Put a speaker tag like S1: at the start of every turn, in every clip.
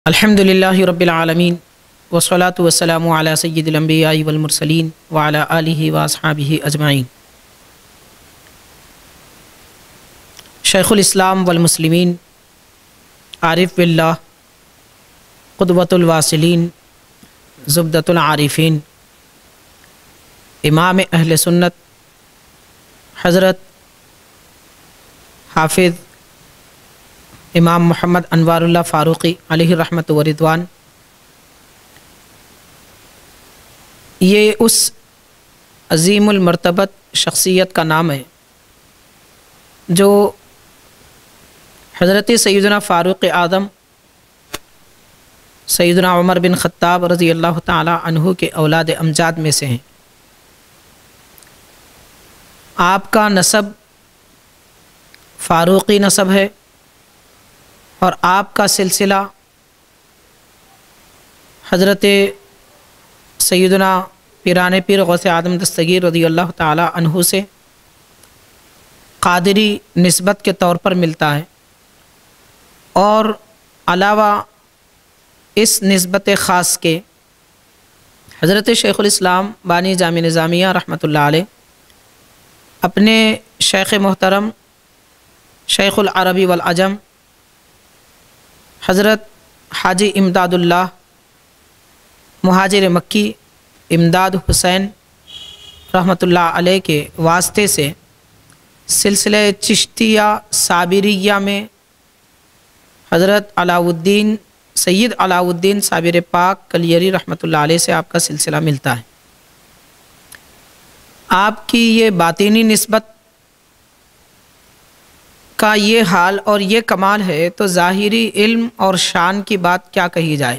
S1: الحمدللہ رب العالمین والصلاة والسلام علی سید الانبیاء والمرسلین وعلی آلہ واصحابہ اجمعین۔ شیخ الاسلام والمسلمین، عارف باللہ، قدوۃ الواصلین، زبدۃ العارفین، امام اہل سنت حضرت حافظ امام محمد انوار اللہ فاروقی علیہ رحمت و رضوان، یہ اس عظیم المرتبت شخصیت کا نام ہے جو حضرت سیدنا فاروق اعظم سیدنا عمر بن خطاب رضی اللہ تعالی عنہ کے اولاد امجاد میں سے ہیں۔ آپ کا نسب فاروقی نسب ہے اور آپ کا سلسلہ حضرت سیدنا پیران پیر غوث اعظم دستگیر رضی اللہ تعالی عنہ سے قادری نسبت کے طور پر ملتا ہے، اور علاوہ اس نسبت خاص کے حضرت شیخ الاسلام بانی جامع نظامیہ رحمۃ اللہ علیہ اپنے شیخ محترم شیخ العربی والعجم حضرت حاجی امداد اللہ مہاجر مکی امداد حسین رحمۃ اللہ علیہ کے واسطے سے سلسلہ چشتیہ صابریہ میں حضرت علاؤالدین سید علاؤالدین صابر پاک کلیری رحمۃ اللہ علیہ سے آپ کا سلسلہ ملتا ہے۔ آپ کی یہ باطینی نسبت کا یہ حال اور یہ کمال ہے تو ظاہری علم اور شان کی بات کیا کہی جائے۔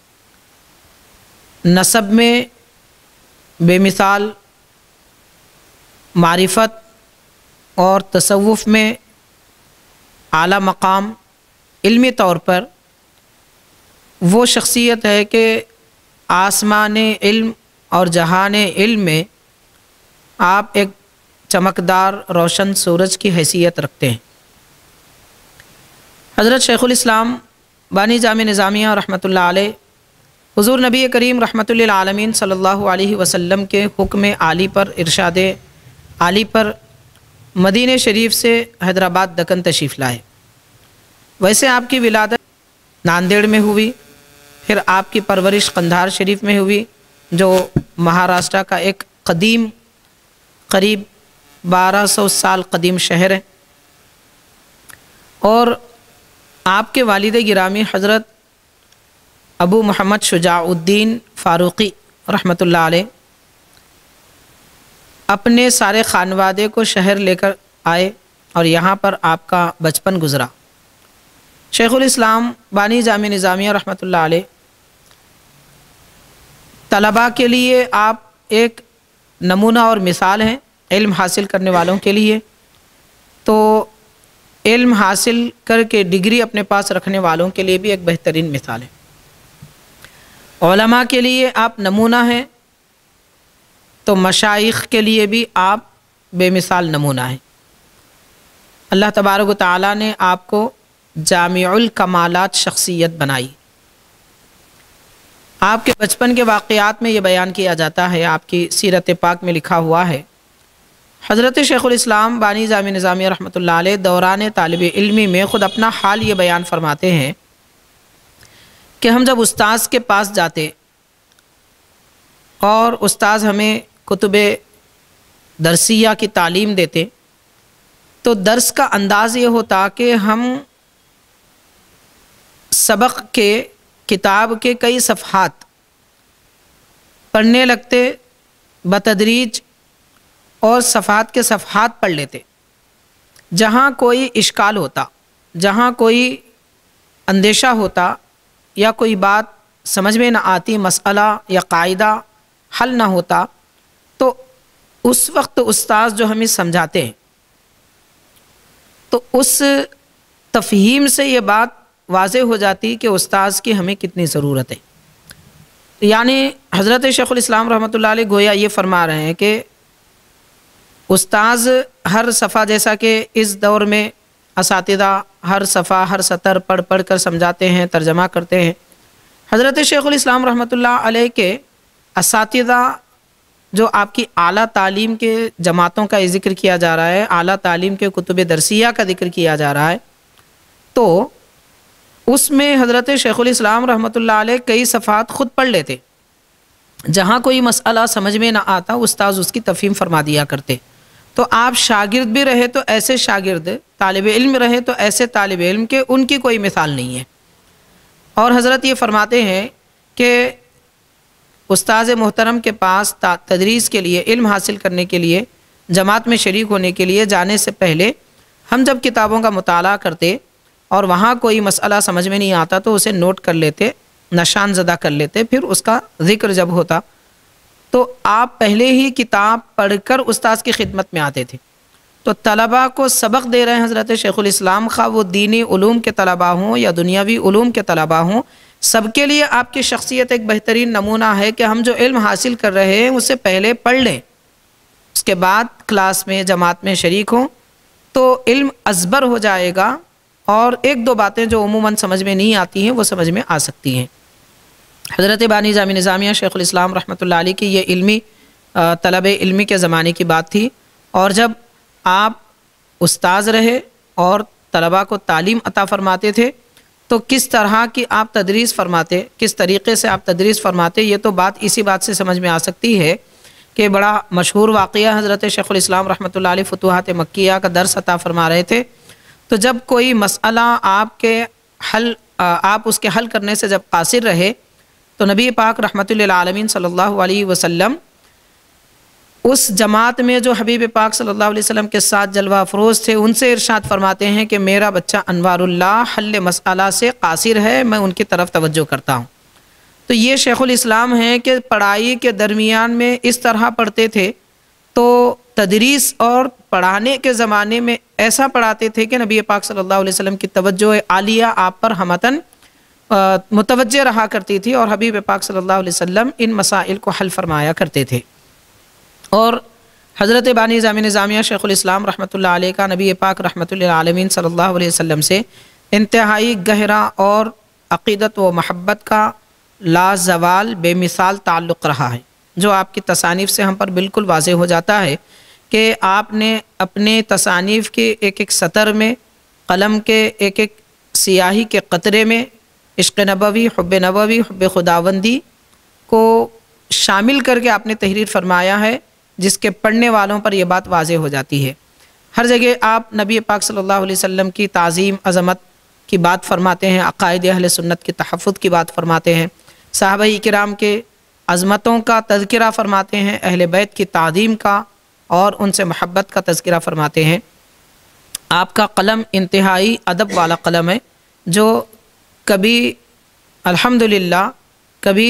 S1: نسب میں بے مثال، معرفت اور تصوف میں اعلیٰ مقام، علمی طور پر وہ شخصیت ہے کہ آسمان علم اور جہان علم میں آپ ایک چمکدار روشن سورج کی حیثیت رکھتے ہیں۔ حضرت شیخ الاسلام بانی جامع نظامیہ رحمۃ اللہ علیہ حضور نبی کریم رحمۃ للعالمین صلی اللہ علیہ وسلم کے حکم عالی پر، ارشاد عالی پر مدینہ شریف سے حیدرآباد دکن تشریف لائے۔ ویسے آپ کی ولادت ناندیڑ میں ہوئی، پھر آپ کی پرورش قندھار شریف میں ہوئی جو مہاراشٹرا کا ایک قدیم، قریب 1200 سال قدیم شہر ہے، اور آپ کے والد گرامی حضرت ابو محمد شجاع الدین فاروقی رحمۃ اللہ علیہ اپنے سارے خانوادے کو شہر لے کر آئے اور یہاں پر آپ کا بچپن گزرا۔ شیخ الاسلام بانی جامع نظامیہ رحمۃ اللہ علیہ طلباء کے لیے آپ ایک نمونہ اور مثال ہیں، علم حاصل کرنے والوں کے لیے تو علم حاصل کر کے ڈگری اپنے پاس رکھنے والوں کے لیے بھی ایک بہترین مثال ہے۔ علماء کے لیے آپ نمونہ ہیں تو مشائخ کے لیے بھی آپ بے مثال نمونہ ہیں۔ اللہ تبارک و تعالیٰ نے آپ کو جامع الکمالات شخصیت بنائی۔ آپ کے بچپن کے واقعات میں یہ بیان کیا جاتا ہے، آپ کی سیرت پاک میں لکھا ہوا ہے، حضرت شیخ الاسلام بانی جامع نظامیہ رحمۃ اللہ علیہ دوران طالب علمی میں خود اپنا حال یہ بیان فرماتے ہیں کہ ہم جب استاذ کے پاس جاتے اور استاذ ہمیں کتب درسیہ کی تعلیم دیتے تو درس کا انداز یہ ہوتا کہ ہم سبق کے کتاب کے کئی صفحات پڑھنے لگتے بتدریج، اور صفحات کے صفحات پڑھ لیتے۔ جہاں کوئی اشکال ہوتا، جہاں کوئی اندیشہ ہوتا یا کوئی بات سمجھ میں نہ آتی، مسئلہ یا قاعدہ حل نہ ہوتا، تو اس وقت استاذ جو ہمیں سمجھاتے ہیں تو اس تفہیم سے یہ بات واضح ہو جاتی کہ استاذ کی ہمیں کتنی ضرورت ہے۔ یعنی حضرت شیخ الاسلام رحمۃ اللہ علیہ گویا یہ فرما رہے ہیں کہ استاذ ہر صفحہ، جیسا کہ اس دور میں اساتذہ ہر صفحہ ہر سطر پڑھ کر سمجھاتے ہیں، ترجمہ کرتے ہیں، حضرت شیخ الاسلام رحمۃ اللہ علیہ کے اساتذہ جو آپ کی اعلیٰ تعلیم کے جماعتوں کا ذکر کیا جا رہا ہے، اعلیٰ تعلیم کے کتب درسیہ کا ذکر کیا جا رہا ہے، تو اس میں حضرت شیخ الاسلام رحمۃ اللہ علیہ کئی صفحات خود پڑھ لیتے، جہاں کوئی مسئلہ سمجھ میں نہ آتا استاذ اس کی تفہیم فرما دیا کرتے، تو آپ شاگرد بھی رہے تو ایسے شاگرد، طالب علم رہے تو ایسے طالب علم کہ ان کی کوئی مثال نہیں ہے۔ اور حضرت یہ فرماتے ہیں کہ استاذ محترم کے پاس تدریس کے لیے، علم حاصل کرنے کے لیے، جماعت میں شریک ہونے کے لیے جانے سے پہلے ہم جب کتابوں کا مطالعہ کرتے اور وہاں کوئی مسئلہ سمجھ میں نہیں آتا تو اسے نوٹ کر لیتے، نشان زدہ کر لیتے، پھر اس کا ذکر جب ہوتا تو آپ پہلے ہی کتاب پڑھ کر استاذ کی خدمت میں آتے تھے۔ تو طلباء کو سبق دے رہے ہیں حضرت شیخ الاسلام، خواہ وہ دینی علوم کے طلباء ہوں یا دنیاوی علوم کے طلباء ہوں، سب کے لیے آپ کی شخصیت ایک بہترین نمونہ ہے کہ ہم جو علم حاصل کر رہے ہیں اسے پہلے پڑھ لیں، اس کے بعد کلاس میں جماعت میں شریک ہوں تو علم ازبر ہو جائے گا، اور ایک دو باتیں جو عموماً سمجھ میں نہیں آتی ہیں وہ سمجھ میں آ سکتی ہیں۔ حضرت بانی جامع نظامیہ شیخ الاسلام رحمۃ اللہ علیہ کی یہ علمی طلب علمی کے زمانے کی بات تھی، اور جب آپ استاذ رہے اور طلباء کو تعلیم عطا فرماتے تھے تو کس طرح کی آپ تدریس فرماتے، کس طریقے سے آپ تدریس فرماتے، یہ تو بات اسی بات سے سمجھ میں آ سکتی ہے کہ بڑا مشہور واقعہ حضرت شیخ الاسلام رحمۃ اللہ علیہ فتوحات مکیہ کا درس عطا فرما رہے تھے، تو جب کوئی مسئلہ آپ اس کے حل کرنے سے جب قاصر رہے تو نبی پاک رحمۃ للعالمین صلی اللہ علیہ وسلم اس جماعت میں جو حبیب پاک صلی اللہ علیہ وسلم کے ساتھ جلوہ افروز تھے ان سے ارشاد فرماتے ہیں کہ میرا بچہ انوار اللہ حل مسئلہ سے قاصر ہے، میں ان کی طرف توجہ کرتا ہوں۔ تو یہ شیخ الاسلام ہیں کہ پڑھائی کے درمیان میں اس طرح پڑھتے تھے، تو تدریس اور پڑھانے کے زمانے میں ایسا پڑھاتے تھے کہ نبی پاک صلی اللہ علیہ وسلم کی توجہ عالیہ آپ پر ہمتاً متوجہ رہا کرتی تھی، اور حبیب پاک صلی اللہ علیہ وسلم ان مسائل کو حل فرمایا کرتے تھے۔ اور حضرت بانی جامع نظامیہ شیخ الاسلام رحمۃ اللہ علیہ کا نبی پاک رحمۃ للعالمین صلی اللہ علیہ وسلم سے انتہائی گہرا اور عقیدت و محبت کا لازوال بے مثال تعلق رہا ہے، جو آپ کی تصانیف سے ہم پر بالکل واضح ہو جاتا ہے کہ آپ نے اپنے تصانیف کے ایک ایک سطر میں، قلم کے ایک ایک سیاہی کے قطرے میں عشق نبوی، حب خداوندی کو شامل کر کے آپ نے تحریر فرمایا ہے، جس کے پڑھنے والوں پر یہ بات واضح ہو جاتی ہے۔ ہر جگہ آپ نبی پاک صلی اللہ علیہ وسلم کی تعظیم، عظمت کی بات فرماتے ہیں، عقائد اہل سنت کے تحفظ کی بات فرماتے ہیں، صحابہ کرام کے عظمتوں کا تذکرہ فرماتے ہیں، اہل بیت کی تعظیم کا اور ان سے محبت کا تذکرہ فرماتے ہیں۔ آپ کا قلم انتہائی ادب والا قلم ہے، جو کبھی الحمدللہ کبھی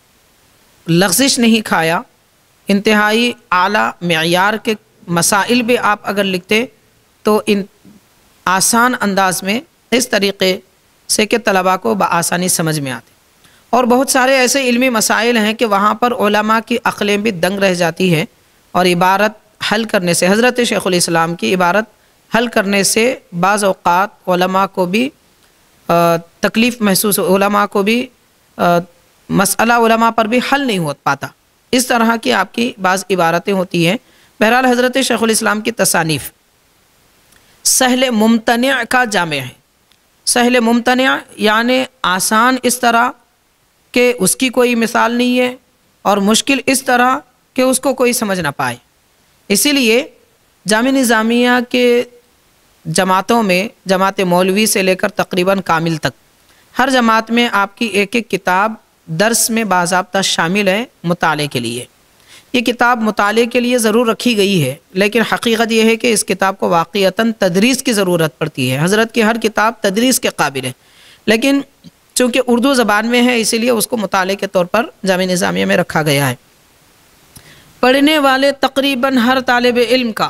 S1: لغزش نہیں کھایا، انتہائی اعلیٰ معیار کے مسائل بھی آپ اگر لکھتے تو آسان انداز میں اس طریقے سے کہ طلباء کو بآسانی سمجھ میں آتے، اور بہت سارے ایسے علمی مسائل ہیں کہ وہاں پر علماء کی عقلیں بھی دنگ رہ جاتی ہیں، اور عبارت حل کرنے سے، حضرت شیخ الاسلام کی عبارت حل کرنے سے بعض اوقات علماء کو بھی تکلیف محسوس، علماء کو بھی مسئلہ علماء پر بھی حل نہیں ہو پاتا، اس طرح کی آپ کی بعض عبارتیں ہوتی ہیں۔ بہرحال حضرت شیخ الاسلام کی تصانیف سہل ممتنع کا جامع ہے۔ سہل ممتنع یعنی آسان اس طرح کہ اس کی کوئی مثال نہیں ہے، اور مشکل اس طرح کہ اس کو کوئی سمجھ نہ پائے۔ اسی لیے جامع نظامیہ کے جماعتوں میں، جماعت مولوی سے لے کر تقریباً کامل تک، ہر جماعت میں آپ کی ایک ایک کتاب درس میں باضابطہ شامل ہے مطالعے کے لیے۔ یہ کتاب مطالعے کے لیے ضرور رکھی گئی ہے، لیکن حقیقت یہ ہے کہ اس کتاب کو واقعتاً تدریس کی ضرورت پڑتی ہے۔ حضرت کی ہر کتاب تدریس کے قابل ہے، لیکن چونکہ اردو زبان میں ہے اسی لیے اس کو مطالعے کے طور پر جامع نظامیہ میں رکھا گیا ہے۔ پڑھنے والے تقریباً ہر طالب علم کا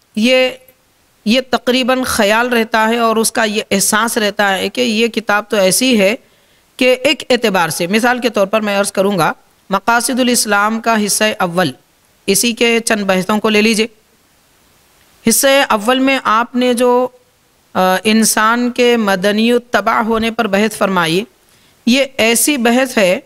S1: یہ تقریباً خیال رہتا ہے، اور اس کا یہ احساس رہتا ہے کہ یہ کتاب تو ایسی ہے کہ ایک اعتبار سے، مثال کے طور پر میں عرض کروں گا، مقاصد الاسلام کا حصہ اول، اسی کے چند بحثوں کو لے لیجئے۔ حصہ اول میں آپ نے جو انسان کے مدنی تباہ ہونے پر بحث فرمائی، یہ ایسی بحث ہے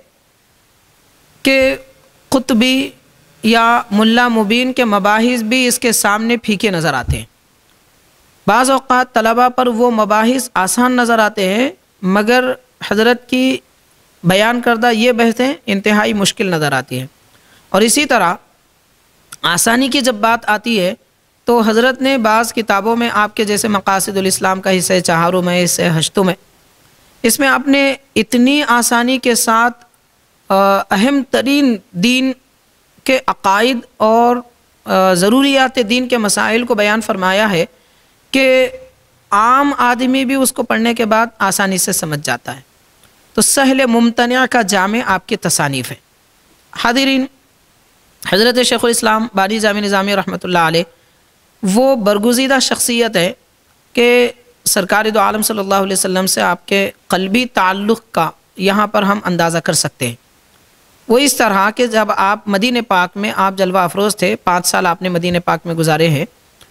S1: کہ قطبی یا ملا مبین کے مباحث بھی اس کے سامنے پھیکے نظر آتے ہیں۔ بعض اوقات طلباء پر وہ مباحث آسان نظر آتے ہیں، مگر حضرت کی بیان کردہ یہ بحثیں انتہائی مشکل نظر آتی ہیں۔ اور اسی طرح آسانی کی جب بات آتی ہے تو حضرت نے بعض کتابوں میں آپ کے جیسے مقاصد الاسلام کا حصہ چہارم ہے، حصہ ہشتم ہے، اس میں آپ نے اتنی آسانی کے ساتھ اہم ترین دین کے عقائد اور ضروریات دین کے مسائل کو بیان فرمایا ہے کہ عام آدمی بھی اس کو پڑھنے کے بعد آسانی سے سمجھ جاتا ہے۔ تو سہل ممتنع کا جامع آپ کی تصانیف ہے۔ حاضرین، حضرت شیخ الاسلام بانی جامع نظامی رحمۃ اللہ علیہ وہ برگزیدہ شخصیت ہے کہ سرکار دو عالم صلی اللہ علیہ وسلم سے آپ کے قلبی تعلق کا یہاں پر ہم اندازہ کر سکتے ہیں۔ وہ اس طرح کہ جب آپ مدینہ پاک میں آپ جلوہ افروز تھے، 5 سال آپ نے مدینہ پاک میں گزارے ہیں،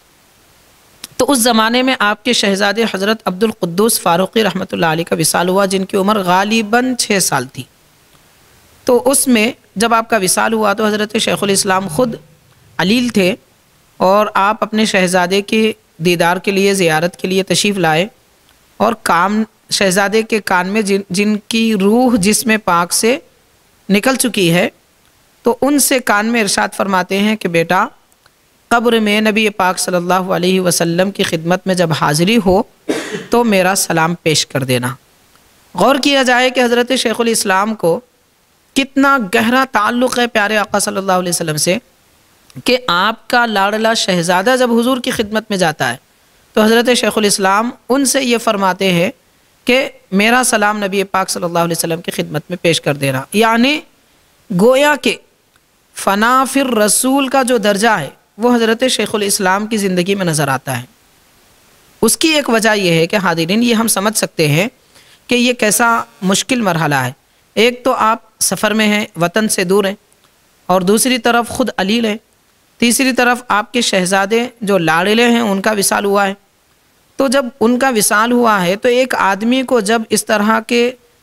S1: تو اس زمانے میں آپ کے شہزادے حضرت عبد القدوس فاروقی رحمۃ اللہ علیہ کا وصال ہوا، جن کی عمر غالباً 6 سال تھی۔ تو اس میں جب آپ کا وصال ہوا تو حضرت شیخ الاسلام خود علیل تھے اور آپ اپنے شہزادے کے دیدار کے لیے، زیارت کے لیے تشریف لائے، اور شہزادے کے کان میں جن کی روح جسم پاک سے نکل چکی ہے، تو ان سے کان میں ارشاد فرماتے ہیں کہ بیٹا، قبر میں نبی پاک صلی اللہ علیہ وسلم کی خدمت میں جب حاضری ہو تو میرا سلام پیش کر دینا۔ غور کیا جائے کہ حضرت شیخ الاسلام کو کتنا گہرا تعلق ہے پیارے آقا صلی اللہ علیہ وسلم سے کہ آپ کا لاڈلا شہزادہ جب حضور کی خدمت میں جاتا ہے تو حضرت شیخ الاسلام ان سے یہ فرماتے ہیں کہ میرا سلام نبی پاک صلی اللہ علیہ وسلم کی خدمت میں پیش کر دینا۔ یعنی گویا کہ فنا فی الرسول کا جو درجہ ہے وہ حضرت شیخ الاسلام کی زندگی میں نظر آتا ہے۔ اس کی ایک وجہ یہ ہے کہ حاضرین، یہ ہم سمجھ سکتے ہیں کہ یہ کیسا مشکل مرحلہ ہے۔ ایک تو آپ سفر میں ہیں، وطن سے دور ہیں، اور دوسری طرف خود علیل ہیں، تیسری طرف آپ کے شہزادے جو لاڑلے ہیں ان کا وصال ہوا ہے۔ تو جب ان کا وصال ہوا ہے تو ایک آدمی کو جب اس طرح کے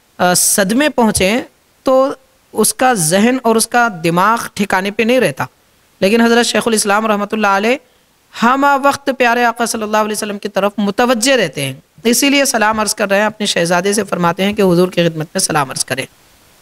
S1: صدمے پہنچیں تو اس کا ذہن اور اس کا دماغ ٹھکانے پہ نہیں رہتا، لیکن حضرت شیخ الاسلام رحمۃ اللہ علیہ ہمہ وقت پیارے آقا صلی اللہ علیہ وسلم کی طرف متوجہ رہتے ہیں، اسی لیے سلام عرض کر رہے ہیں، اپنے شہزادے سے فرماتے ہیں کہ حضور کی خدمت میں سلام عرض کریں۔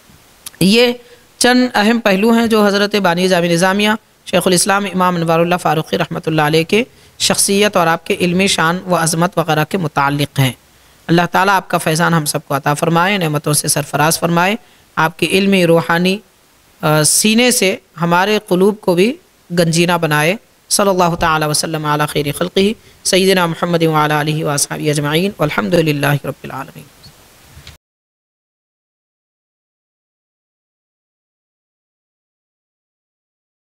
S1: یہ چند اہم پہلو ہیں جو حضرت بانی جامع نظامیہ شیخ الاسلام امام انوار اللہ فاروقی رحمۃ اللہ علیہ کے شخصیت اور آپ کے علمی شان و عظمت وغیرہ کے متعلق ہیں۔ اللہ تعالیٰ آپ کا فیضان ہم سب کو عطا فرمائے، نعمتوں سے سرفراز فرمائے، آپ کی علمی روحانی سینے سے ہمارے قلوب کو بھی گنجینہ بنائے۔ صلی اللہ تعالی وسلم علی خیر خلقہ سیدنا محمد وعلی آلہ واصحابہ اجمعین والحمد للہ رب العالمین۔